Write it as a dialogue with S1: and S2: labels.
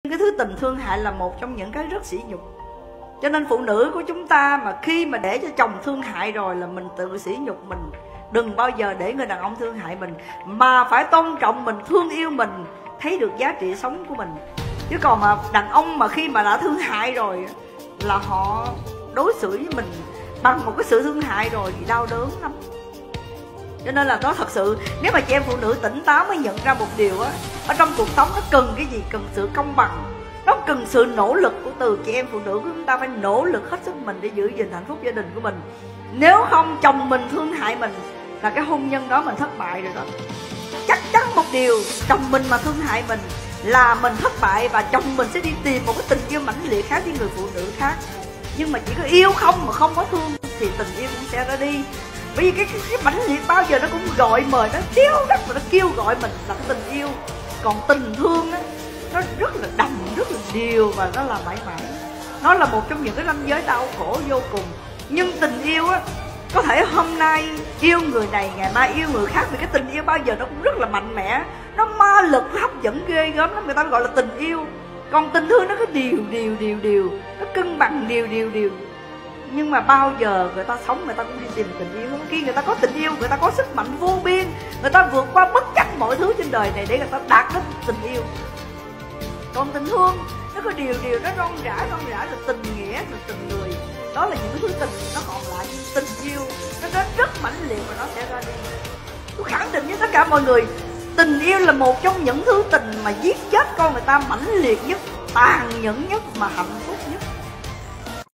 S1: Cái thứ tình thương hại là một trong những cái rất sỉ nhục. Cho nên phụ nữ của chúng ta mà khi mà để cho chồng thương hại rồi là mình tự sỉ nhục mình. Đừng bao giờ để người đàn ông thương hại mình, mà phải tôn trọng mình, thương yêu mình, thấy được giá trị sống của mình. Chứ còn mà đàn ông mà khi mà đã thương hại rồi là họ đối xử với mình bằng một cái sự thương hại rồi thì đau đớn lắm. Cho nên là nó thật sự, nếu mà chị em phụ nữ tỉnh táo mới nhận ra một điều á, ở trong cuộc sống nó cần cái gì? Cần sự công bằng, nó cần sự nỗ lực của từ chị em phụ nữ của chúng ta, phải nỗ lực hết sức mình để giữ gìn hạnh phúc gia đình của mình. Nếu không chồng mình thương hại mình là cái hôn nhân đó mình thất bại rồi đó. Chắc chắn một điều, chồng mình mà thương hại mình là mình thất bại, và chồng mình sẽ đi tìm một cái tình yêu mãnh liệt khác với người phụ nữ khác. Nhưng mà chỉ có yêu không mà không có thương thì tình yêu cũng sẽ ra đi. Bởi vì cái mãnh liệt bao giờ nó cũng gọi mời, nó kéo đất và nó kêu gọi mình là cái tình yêu. Còn tình thương á, nó rất là đầm, rất là điều, và nó là mãi mãi. Nó là một trong những cái ranh giới đau khổ vô cùng. Nhưng tình yêu á, có thể hôm nay yêu người này, ngày mai yêu người khác. Vì cái tình yêu bao giờ nó cũng rất là mạnh mẽ, nó ma lực, nó hấp dẫn ghê gớm lắm. Người ta gọi là tình yêu. Còn tình thương nó cứ điều, nó cân bằng điều. Nhưng mà bao giờ người ta sống, người ta cũng đi tìm tình yêu. Khi người ta có tình yêu, người ta có sức mạnh vô biên, người ta vượt qua bất chấp mọi thứ trên đời này để người ta đạt đến tình yêu. Còn tình thương nó có điều, nó rong rã rồi tình nghĩa, rồi tình người. Đó là những cái thứ tình nó còn lại. Nhưng tình yêu nó đến rất mãnh liệt và nó sẽ ra đi. Tôi khẳng định với tất cả mọi người, tình yêu là một trong những thứ tình mà giết chết con người ta mãnh liệt nhất, tàn nhẫn nhất mà hạnh phúc nhất.